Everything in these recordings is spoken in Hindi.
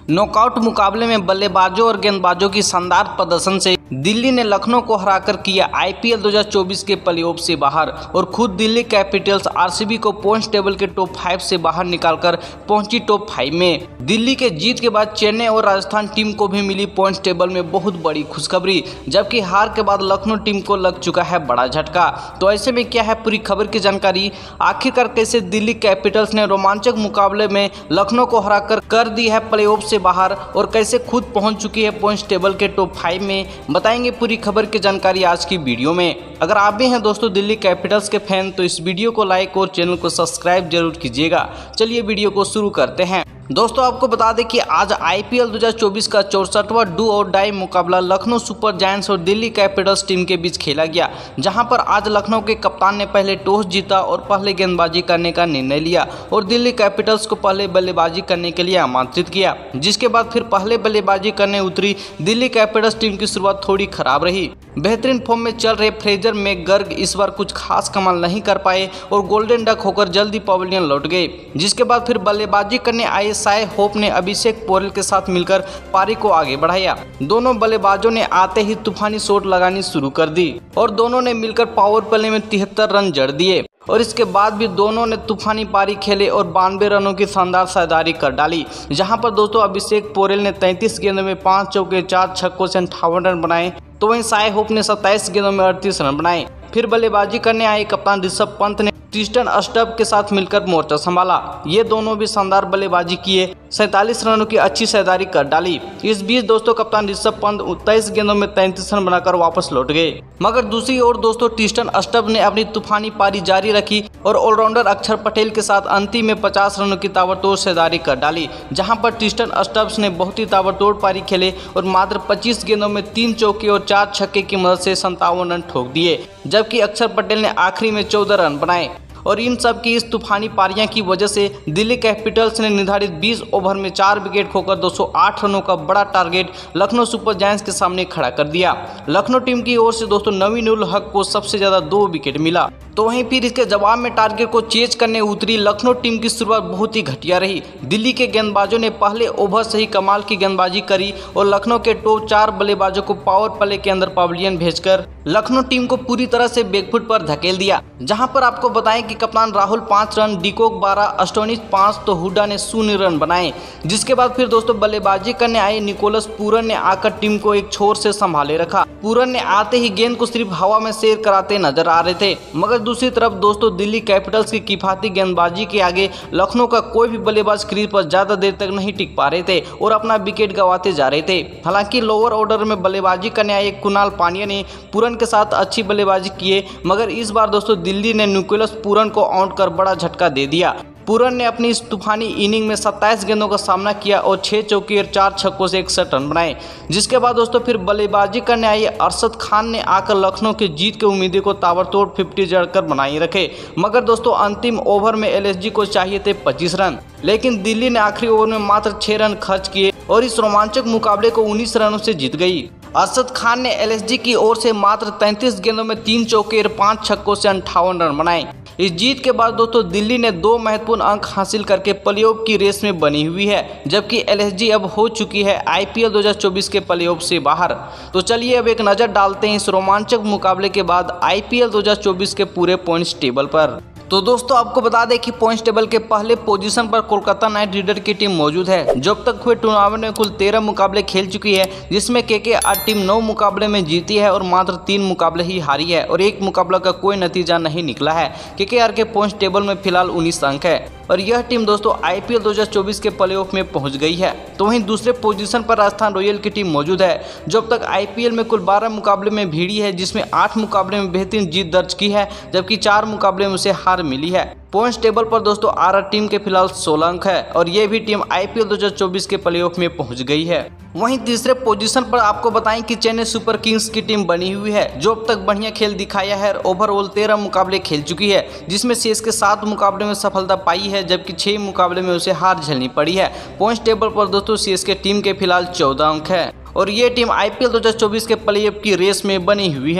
नॉकआउट मुकाबले में बल्लेबाजों और गेंदबाजों की शानदार प्रदर्शन से दिल्ली ने लखनऊ को हराकर किया आईपीएल 2024 के प्लेऑफ से बाहर और खुद दिल्ली कैपिटल्स आरसीबी को पॉइंट्स टेबल के टॉप 5 से बाहर निकालकर पहुंची टॉप 5 में। दिल्ली के जीत के बाद चेन्नई और राजस्थान टीम को भी मिली पॉइंट्स टेबल में बहुत बड़ी खुशखबरी, जबकि हार के बाद लखनऊ टीम को लग चुका है बड़ा झटका। तो ऐसे में क्या है पूरी खबर की जानकारी, आखिरकार कैसे दिल्ली कैपिटल्स ने रोमांचक मुकाबले में लखनऊ को हराकर कर दी है प्लेऑफ से बाहर और कैसे खुद पहुंच चुकी है पॉइंट्स टेबल के टॉप 5 में, बताएंगे पूरी खबर की जानकारी आज की वीडियो में। अगर आप भी हैं दोस्तों दिल्ली कैपिटल्स के फैन तो इस वीडियो को लाइक और चैनल को सब्सक्राइब जरूर कीजिएगा। चलिए वीडियो को शुरू करते हैं। दोस्तों आपको बता दें कि आज आईपीएल 2024 का 64वां डू और डाई मुकाबला लखनऊ सुपर जायंट्स और दिल्ली कैपिटल्स टीम के बीच खेला गया, जहां पर आज लखनऊ के कप्तान ने पहले टॉस जीता और पहले गेंदबाजी करने का निर्णय लिया और दिल्ली कैपिटल्स को पहले बल्लेबाजी करने के लिए आमंत्रित किया, जिसके बाद फिर पहले बल्लेबाजी करने उतरी दिल्ली कैपिटल्स टीम की शुरुआत थोड़ी खराब रही। बेहतरीन फॉर्म में चल रहे फ्रेजर मैकगर्ग इस बार कुछ खास कमाल नहीं कर पाए और गोल्डन डक होकर जल्दी पवेलियन लौट गए, जिसके बाद फिर बल्लेबाजी करने आए साय होप ने अभिषेक पोरेल के साथ मिलकर पारी को आगे बढ़ाया। दोनों बल्लेबाजों ने आते ही तूफानी शॉट लगानी शुरू कर दी और दोनों ने मिलकर पावर प्ले में 73 रन जड़ दिए और इसके बाद भी दोनों ने तूफानी पारी खेले और 92 रनों की शानदार साझेदारी कर डाली, जहां पर दोस्तों अभिषेक पोरेल ने 33 गेंदों में 5 चौके 4 छक्कों से 58 रन बनाए, तो वहीं साय होप ने 27 गेंदों में 38 रन बनाए। फिर बल्लेबाजी करने आए कप्तान ऋषभ पंत ने ट्रिस्टन अस्टब के साथ मिलकर मोर्चा संभाला। ये दोनों भी शानदार बल्लेबाजी किए, 47 रनों की अच्छी साझेदारी कर डाली। इस बीच दोस्तों कप्तान ऋषभ पंत 23 गेंदों में 33 रन बनाकर वापस लौट गए, मगर दूसरी ओर दोस्तों ट्रिस्टन अस्टब ने अपनी तूफानी पारी जारी रखी और ऑलराउंडर अक्षर पटेल के साथ अंतिम में 50 रनों की ताबड़तोड़ साझेदारी कर डाली, जहां पर ट्रिस्टन अस्टब ने बहुत ही ताबड़तोड़ पारी खेले और मात्र 25 गेंदों में 3 चौके और 4 छक्के की मदद से 57 रन ठोक दिए, जबकि अक्षर पटेल ने आखिरी में 14 रन बनाए। और इन सब की इस तूफानी पारियां की वजह से दिल्ली कैपिटल्स ने निर्धारित 20 ओवर में 4 विकेट खोकर 208 रनों का बड़ा टारगेट लखनऊ सुपर जायंट्स के सामने खड़ा कर दिया। लखनऊ टीम की ओर से दोस्तों नवीन उल हक को सबसे ज्यादा 2 विकेट मिला, तो वहीं फिर इसके जवाब में टारगेट को चेज करने उतरी लखनऊ टीम की शुरुआत बहुत ही घटिया रही। दिल्ली के गेंदबाजों ने पहले ओवर से ही कमाल की गेंदबाजी करी और लखनऊ के टॉप 4 बल्लेबाजों को पावर प्ले के अंदर पवेलियन भेजकर लखनऊ टीम को पूरी तरह से बैकफुट पर धकेल दिया, जहां पर आपको बताएं कि कप्तान राहुल 5 रन, डिकॉक 12, अस्टोनिश 5 तो हुडा ने 0 रन बनाए। जिसके बाद फिर दोस्तों बल्लेबाजी करने आए निकोलस पूरन ने आकर टीम को एक छोर से संभाले रखा। पूरन ने आते ही गेंद को सिर्फ हवा में सैर कराते नजर आ रहे थे, मगर दूसरी तरफ दोस्तों दिल्ली कैपिटल्स की किफायती गेंदबाजी के आगे लखनऊ का कोई भी बल्लेबाज क्रीज पर ज्यादा देर तक नहीं टिक पा रहे थे और अपना विकेट गंवाते जा रहे थे। हालांकि लोअर ऑर्डर में बल्लेबाजी करने आए कुणाल पांड्या ने पूरन के साथ अच्छी बल्लेबाजी किए, मगर इस बार दोस्तों दिल्ली ने निकोलस पूरन को आउट कर बड़ा झटका दे दिया। पूरन ने अपनी इस तूफानी इनिंग में 27 गेंदों का सामना किया और 6 चौके और 4 छक्कों से 61 रन बनाए। जिसके बाद दोस्तों फिर बल्लेबाजी करने आई अरशद खान ने आकर लखनऊ की जीत की उम्मीदें को ताबड़तोड़ 50 जड़कर बनाए रखे, मगर दोस्तों अंतिम ओवर में एलएसजी को चाहिए थे 25 रन, लेकिन दिल्ली ने आखिरी ओवर में मात्र 6 रन खर्च किए और इस रोमांचक मुकाबले को 19 रनों से जीत गई। अरशद खान ने एलएसजी की ओर से मात्र 33 गेंदों में 3 चौके और 5 छक्कों से 58 रन बनाए। इस जीत के बाद दोस्तों दिल्ली ने 2 महत्वपूर्ण अंक हासिल करके प्लेऑफ की रेस में बनी हुई है, जबकि एलएसजी अब हो चुकी है आईपीएल 2024 के प्लेऑफ से बाहर। तो चलिए अब एक नज़र डालते हैं इस रोमांचक मुकाबले के बाद आईपीएल 2024 के पूरे पॉइंट्स टेबल पर। तो दोस्तों आपको बता दें कि पॉइंट्स टेबल के पहले पोजीशन पर कोलकाता नाइट राइडर की टीम मौजूद है, जो अब तक हुए टूर्नामेंट में कुल 13 मुकाबले खेल चुकी है, जिसमें केकेआर टीम 9 मुकाबले में जीती है और मात्र 3 मुकाबले ही हारी है और 1 मुकाबला का कोई नतीजा नहीं निकला है। केकेआर के पॉइंट्स टेबल में फिलहाल 19 अंक है और यह टीम दोस्तों आईपीएल 2024 के प्लेऑफ में पहुंच गई है। तो वहीं दूसरे पोजीशन पर राजस्थान रॉयल की टीम मौजूद है, जो अब तक आईपीएल में कुल 12 मुकाबले में भिड़ी है, जिसमें 8 मुकाबले में बेहतरीन जीत दर्ज की है, जबकि 4 मुकाबले में उसे हार मिली है। पॉइंट्स टेबल पर दोस्तों आरआर टीम के फिलहाल 16 अंक है और ये भी टीम आईपीएल 2024 के प्लेऑफ में पहुंच गई है। वहीं तीसरे पोजीशन पर आपको बताएं कि चेन्नई सुपर किंग्स की टीम बनी हुई है, जो अब तक बढ़िया खेल दिखाया है और ओवरऑल 13 मुकाबले खेल चुकी है, जिसमें सीएसके 7 मुकाबले में सफलता पाई है, जबकि 6 मुकाबले में उसे हार झेलनी पड़ी है। पॉइंट्स टेबल पर दोस्तों सीएसके टीम के फिलहाल 14 अंक है और ये टीम आईपीएल 2024 के प्लेऑफ की रेस में बनी हुई है।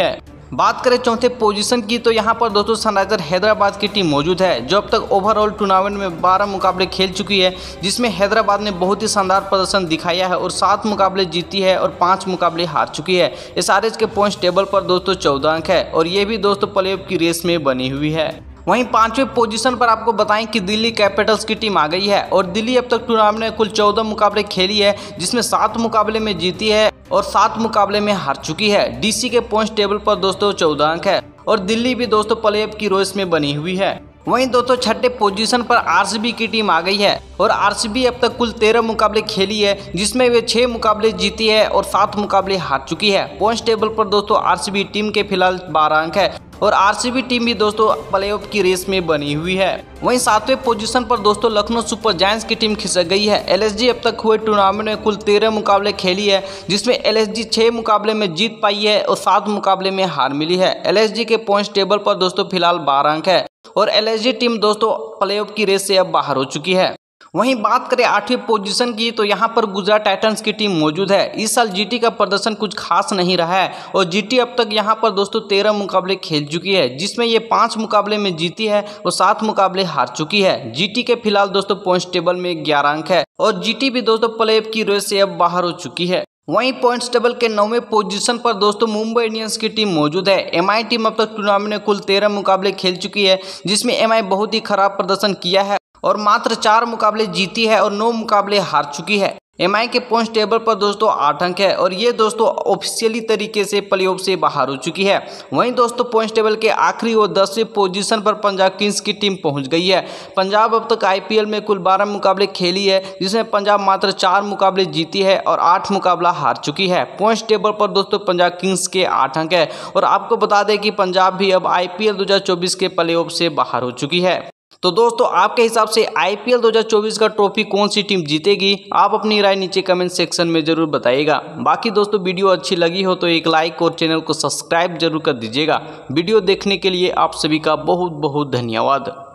बात करें चौथे पोजीशन की तो यहाँ पर दोस्तों सनराइजर हैदराबाद की टीम मौजूद है, जो अब तक ओवरऑल टूर्नामेंट में 12 मुकाबले खेल चुकी है, जिसमें हैदराबाद ने बहुत ही शानदार प्रदर्शन दिखाया है और 7 मुकाबले जीती है और 5 मुकाबले हार चुकी है। एसआरएच के पॉइंट्स टेबल पर दोस्तों 14 अंक है और ये भी दोस्तों प्लेऑफ की रेस में बनी हुई है। वहीं 5वें पोजीशन पर आपको बताएं कि दिल्ली कैपिटल्स की टीम आ गई है और दिल्ली अब तक टूर्नामेंट में कुल 14 मुकाबले खेली है, जिसमें 7 मुकाबले में जीती है और 7 मुकाबले में हार चुकी है। डीसी के पॉइंट्स टेबल पर दोस्तों 14 अंक है और दिल्ली भी दोस्तों प्लेऑफ की रेस में बनी हुई है। वहीं दोस्तों छठे पोजीशन पर आरसीबी की टीम आ गई है और आरसीबी अब तक कुल 13 मुकाबले खेली है, जिसमें वे 6 मुकाबले जीती है और 7 मुकाबले हार चुकी है। पॉइंट्स टेबल पर दोस्तों आरसीबी टीम के फिलहाल 12 अंक है और आरसीबी टीम भी दोस्तों प्लेऑफ की रेस में बनी हुई है। वहीं 7वें पोजीशन पर दोस्तों लखनऊ सुपर जायंट्स की टीम खिसक गई है। एलएसजी अब तक हुए टूर्नामेंट में कुल 13 मुकाबले खेली है, जिसमें एलएसजी 6 मुकाबले में जीत पाई है और 7 मुकाबले में हार मिली है। एलएसजी के पॉइंट्स टेबल पर दोस्तों फिलहाल 12 अंक है और एलएसजी टीम दोस्तों प्लेऑफ की रेस से अब बाहर हो चुकी है। वहीं बात करें 8वीं पोजीशन की तो यहाँ पर गुजरात टाइटंस की टीम मौजूद है। इस साल जीटी का प्रदर्शन कुछ खास नहीं रहा है और जीटी अब तक यहाँ पर दोस्तों 13 मुकाबले खेल चुकी है, जिसमें ये 5 मुकाबले में जीती है और 7 मुकाबले हार चुकी है। जीटी के फिलहाल दोस्तों पॉइंट्स टेबल में 11 अंक है और जीटी भी दोस्तों प्लेऑफ की रेस से अब बाहर हो चुकी है। वहीं पॉइंट्स टेबल के 9वें पोजीशन पर दोस्तों मुंबई इंडियंस की टीम मौजूद है। एमआई टीम अब तक टूर्नामेंट में कुल 13 मुकाबले खेल चुकी है, जिसमें एमआई बहुत ही खराब प्रदर्शन किया है और मात्र 4 मुकाबले जीती है और 9 मुकाबले हार चुकी है। एमआई के पॉइंट्स टेबल पर दोस्तों 8 अंक है और ये दोस्तों ऑफिशियली तरीके से प्लेऑफ से बाहर हो चुकी है। वहीं दोस्तों पॉइंट्स टेबल के आखिरी और 10वें पोजीशन पर पंजाब किंग्स की टीम पहुंच गई है। पंजाब अब तक आईपीएल में कुल 12 मुकाबले खेली है, जिसमें पंजाब मात्र 4 मुकाबले जीती है और 8 मुकाबला हार चुकी है। पॉइंट्स टेबल पर दोस्तों पंजाब किंग्स के 8 अंक है और आपको बता दें कि पंजाब भी अब आईपीएल 2024 के प्लेऑफ से बाहर हो चुकी है। तो दोस्तों आपके हिसाब से आईपीएल 2024 का ट्रॉफी कौन सी टीम जीतेगी, आप अपनी राय नीचे कमेंट सेक्शन में जरूर बताइएगा। बाकी दोस्तों वीडियो अच्छी लगी हो तो एक लाइक और चैनल को सब्सक्राइब जरूर कर दीजिएगा। वीडियो देखने के लिए आप सभी का बहुत बहुत धन्यवाद।